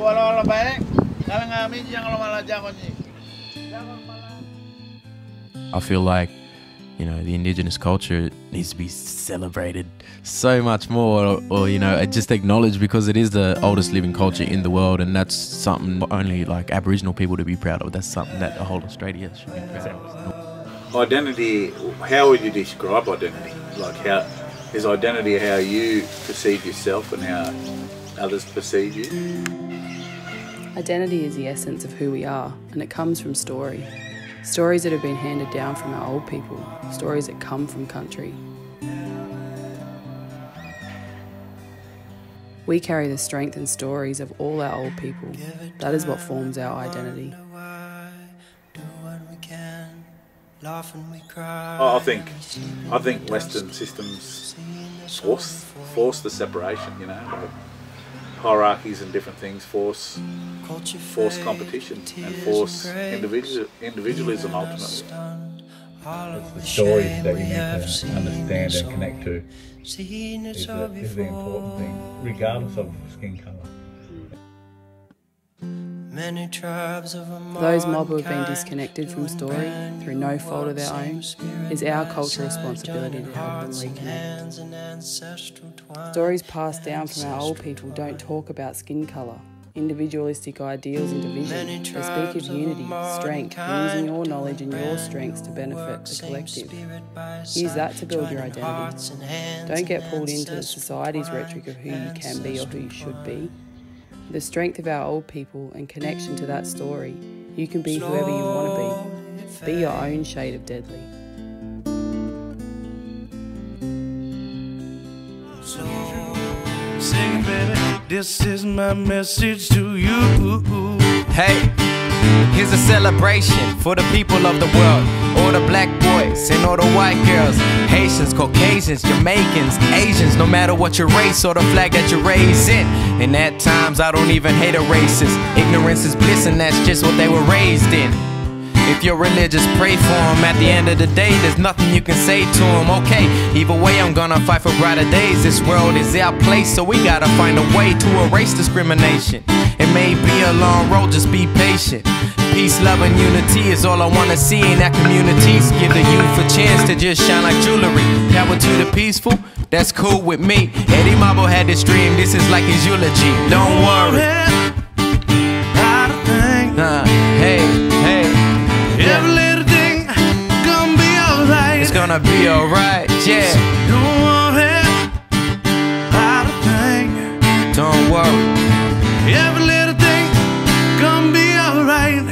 I feel like, you know, the indigenous culture needs to be celebrated so much more, or you know, just acknowledged, because it is the oldest living culture in the world, and that's something only like Aboriginal people to be proud of. That's something that the whole Australia should be proud of. Identity, how would you describe identity? Like, how is identity how you perceive yourself and how others perceive you? Identity is the essence of who we are, and it comes from story. Stories that have been handed down from our old people, stories that come from country. We carry the strength and stories of all our old people. That is what forms our identity. I think Western systems force the separation, you know, like hierarchies and different things force competition and force individualism ultimately. It's the stories that you need to understand and connect to is the important thing, regardless of skin colour. Those mob who have been disconnected from story through no fault of their own, is our cultural responsibility to help them reconnect. Stories passed down from our old people don't talk about skin colour, individualistic ideals and division. They speak of unity, strength, and using your knowledge and your strengths to benefit the collective. Use that to build your identity. Don't get pulled into society's rhetoric of who you can be or who you should be. The strength of our old people and connection to that story, you can be whoever you want to be. Be your own shade of deadly. So, sing, baby, this is my message to you. Hey, here's a celebration for the people of the world. All the black boys and all the white girls, Haitians, Caucasians, Jamaicans, Asians, no matter what your race or the flag that you're raised in. And at times I don't even hate a racist. Ignorance is bliss, and that's just what they were raised in. If you're religious, pray for them. At the end of the day, there's nothing you can say to them. Okay, either way, I'm gonna fight for brighter days. This world is our place, so we gotta find a way to erase discrimination. It may be a long road, just be patient. Peace, love, and unity is all I wanna see in our communities. Give the youth a chance to just shine like jewelry. Power to the peaceful, that's cool with me. Eddie Mabo had this dream, this is like his eulogy. Don't worry. Hey, hey. Every little thing gonna be alright. It's gonna be alright, yeah. Don't worry about a thing. Don't worry. Every little thing gonna be alright.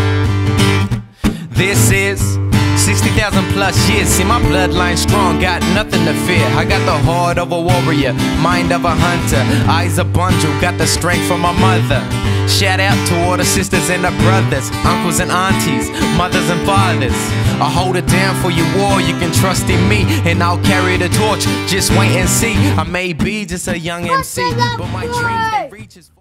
This is 60,000 plus years. See my bloodline strong, got nothing to fear. I got the heart of a warrior, mind of a hunter, eyes of Bundjalung, got the strength from my mother. Shout out to all the sisters and the brothers, uncles and aunties, mothers and fathers. I'll hold it down for you all, you can trust in me, and I'll carry the torch, just wait and see. I may be just a young MC, but my dreams, they reach as far.